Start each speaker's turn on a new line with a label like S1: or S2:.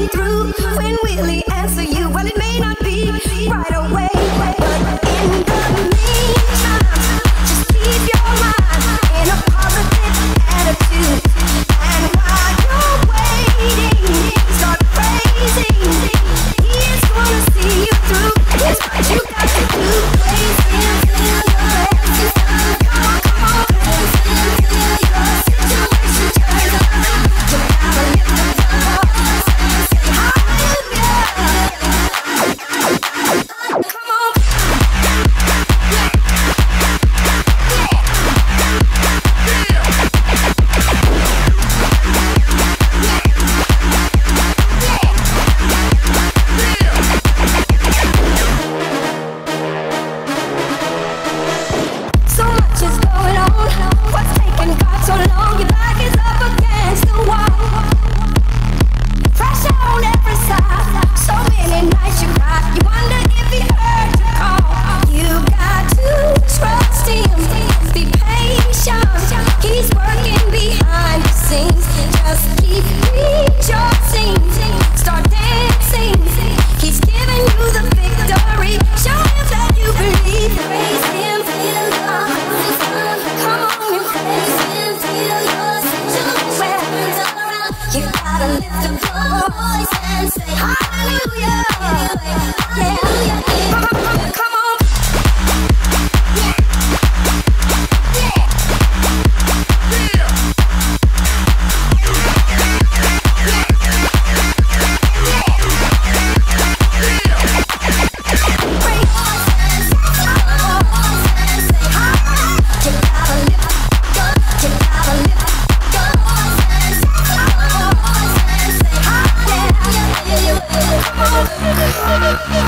S1: coming through. When will he answer you? Well, it may not be right away, but in the meantime, just keep your mind in a positive attitude. And while you're waiting, start praising. He is gonna see you through. Here's what you got to do. Praise him till your blessings come. Come on, come on. Praise him till your situation turns around. You gotta lift up your voice and say hallelujah. Come on. So much is going on. What's taking God so long? Your back is up against the wall. Pressure on every side. So many nights you cried. You wonder if he heard you call. You got to trust him. Be patient. He's working behind the scenes. Just keep rejoicing. Start dancing. He's giving you the victory. Show him that you believe. Praise him till your eyes come. Come on and praise him till your situation turns around. You gotta lift up your voice and say hallelujah. Yeah. Come on. Come on.